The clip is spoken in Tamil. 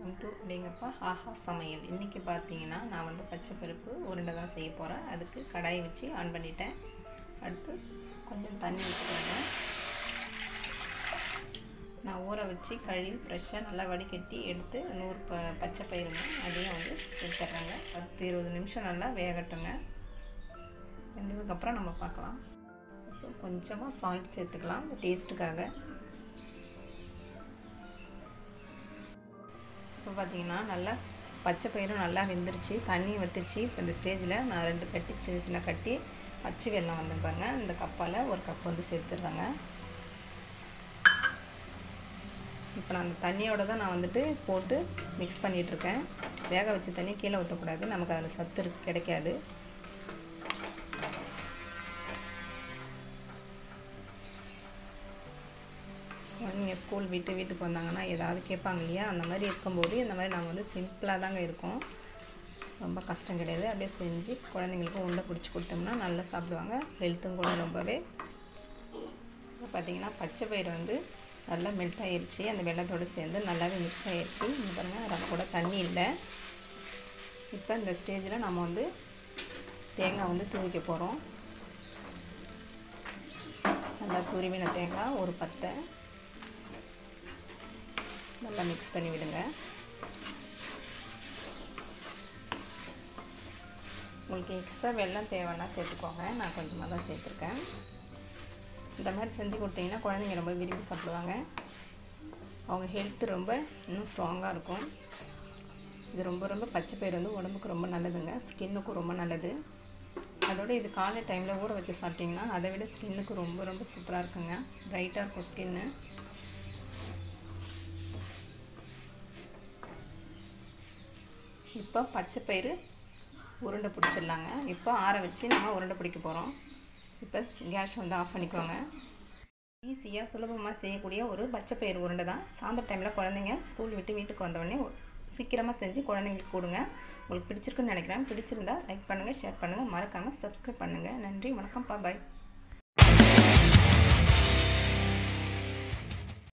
வெல்கம் டு அப்படிங்கப்பா ஆஹா சமையல். இன்றைக்கி பார்த்தீங்கன்னா நான் வந்து பச்சை பருப்பு உருண்டை தான் செய்ய போகிறேன். அதுக்கு கடாயை வச்சு ஆன் பண்ணிட்டேன். அடுத்து கொஞ்சம் தண்ணி ஊற்றிக்கோங்க. நான் ஊற வச்சு கழுவி ஃப்ரெஷ்ஷாக நல்லா வடிகட்டி எடுத்து 100 பச்சை பயிருங்க அதையும் வந்து சேர்த்துட்றேங்க. 10-20 நிமிஷம் நல்லா வேகட்டுங்க. வெந்ததுக்கப்புறம் நம்ம பார்க்கலாம். இப்போ கொஞ்சமாக சால்ட் சேர்த்துக்கலாம் இந்த டேஸ்ட்டுக்காக. இப்போ பார்த்தீங்கன்னா நல்லா பச்சை பயிரும் நல்லா வெந்துருச்சு, தண்ணி வற்றிருச்சு. இப்போ இந்த ஸ்டேஜில் நான் 2 கட்டி சின்ன கட்டி பச்சை வெல்லம் வந்துருப்பாங்க. இந்த கப்பால் 1 கப் வந்து சேர்த்துடுறேங்க. இப்போ நான் அந்த தண்ணியோடு தான் நான் வந்துட்டு போட்டு மிக்ஸ் பண்ணிகிட்ருக்கேன். வேக வச்ச தண்ணி கீழே ஊற்றக்கூடாது, நமக்கு அதில் சத்து கிடைக்காது. நீங்கள் ஸ்கூல் வீட்டுக்கு வந்தாங்கன்னா ஏதாவது கேட்பாங்க இல்லையா, அந்த மாதிரி இருக்கும்போது இந்த மாதிரி நாங்கள் வந்து சிம்பிளாக தாங்க இருக்கோம், ரொம்ப கஷ்டம் கிடையாது. அப்படியே செஞ்சு குழந்தைங்களுக்கு உருண்டை பிடிச்சி கொடுத்தோம்னா நல்லா சாப்பிடுவாங்க, ஹெல்த்தும் கூட ரொம்பவே. இப்போ பார்த்திங்கன்னா பச்சை பயிர் வந்து நல்லா மெல்ட் ஆகிடுச்சு, அந்த வெள்ளத்தோடு சேர்ந்து நல்லாவே மிக்ஸ் ஆகிடுச்சு. இந்த பாருங்கள் ரவை கூட தண்ணி இல்லை. இப்போ இந்த ஸ்டேஜில் நம்ம வந்து தேங்காய் வந்து துருவிக்க போகிறோம். நல்லா துருவின தேங்காய் ஒரு 10 நல்லா மிக்ஸ் பண்ணி விடுங்க. உங்களுக்கு எக்ஸ்ட்ரா வெல்லம் தேவைன்னா சேர்த்துக்கோங்க, நான் கொஞ்சமாக தான் சேர்த்துருக்கேன். இந்த மாதிரி செஞ்சு கொடுத்தீங்கன்னா குழந்தைங்க ரொம்ப விரும்பி சாப்பிடுவாங்க, அவங்க ஹெல்த்து ரொம்ப இன்னும் ஸ்ட்ராங்காக இருக்கும். இது ரொம்ப பச்சை பயிர் வந்து உடம்புக்கு ரொம்ப நல்லதுங்க, ஸ்கின்னுக்கும் ரொம்ப நல்லது. அதோட இது காலை டைமில் ஊற வச்சு சாப்பிட்டிங்கன்னா அதை விட ஸ்கின்னுக்கு ரொம்ப சூப்பராக இருக்குங்க, ப்ரைட்டாக இருக்கும் ஸ்கின்னு. இப்போ பச்சை பயிறு உருண்டை பிடிச்சிடலாங்க. இப்போ ஆற வச்சு நம்ம உருண்டை பிடிக்க போகிறோம். இப்போ கேஸ் வந்து ஆஃப் பண்ணிக்கோங்க. ஈஸியாக சுலபமாக செய்யக்கூடிய ஒரு பச்சை பயிறு உருண்டை தான். சாயந்தர டைமில் குழந்தைங்க ஸ்கூல் விட்டு வீட்டுக்கு வந்தோடனே சீக்கிரமாக செஞ்சு குழந்தைங்களுக்கு கொடுங்க. உங்களுக்கு பிடிச்சிருக்குன்னு நினைக்கிறேன். பிடிச்சிருந்தா லைக் பண்ணுங்கள், ஷேர் பண்ணுங்கள், மறக்காமல் சப்ஸ்கிரைப் பண்ணுங்கள். நன்றி, வணக்கம், பாய்.